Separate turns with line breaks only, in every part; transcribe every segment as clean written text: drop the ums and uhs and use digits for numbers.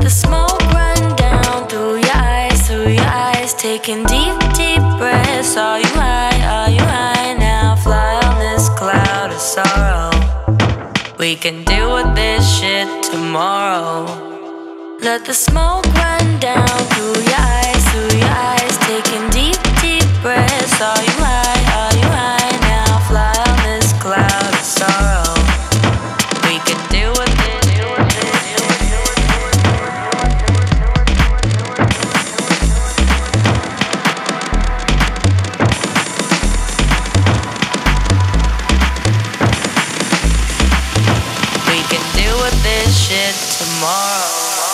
the smoke run down through your eyes, taking deep, deep breaths. Are you high now? Fly on this cloud of sorrow. We can deal with this shit tomorrow. Let the smoke run down through your eyes, taking deep, deep breaths. Are you high now? Fly on this cloud of sorrow. We can deal with it. We can deal with this shit tomorrow.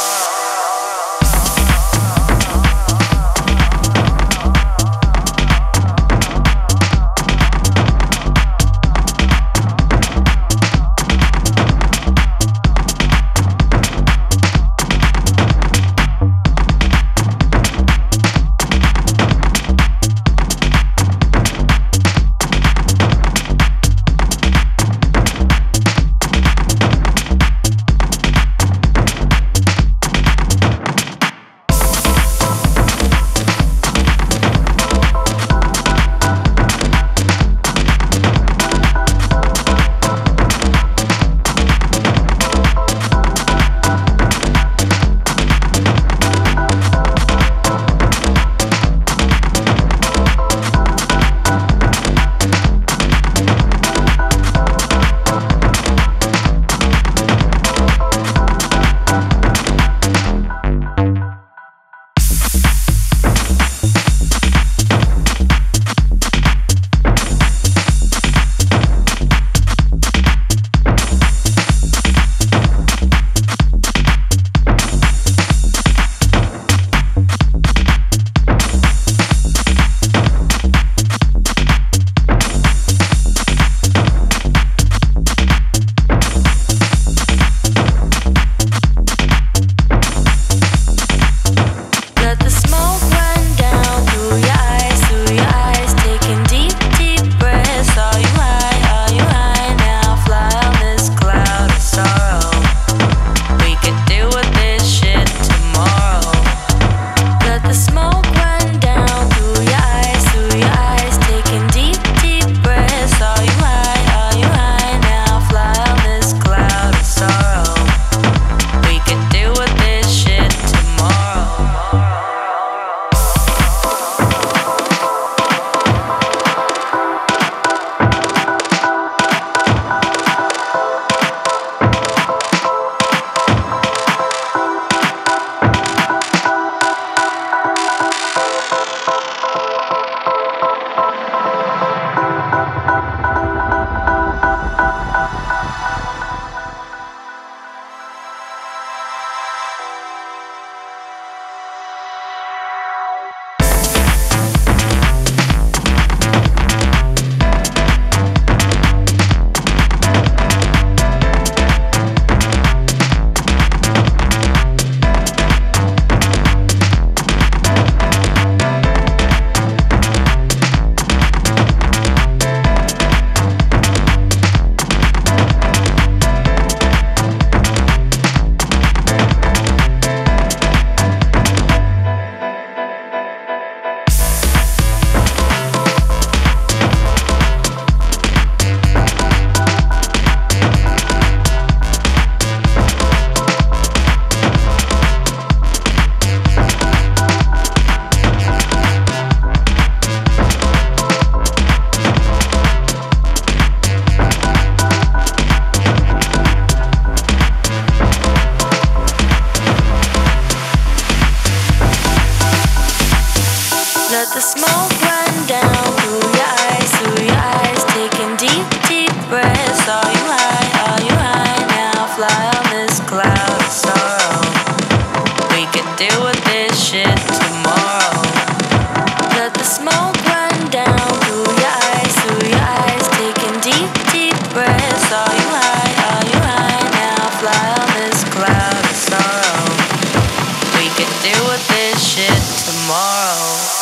Let the smoke run down through your eyes, taking deep, deep breaths. Are you high now? Fly on this cloud of sorrow. We can deal with this shit tomorrow. Let the smoke run down through your eyes, taking deep, deep breaths. Are you high now? Fly on this cloud of sorrow. We can deal with this shit tomorrow.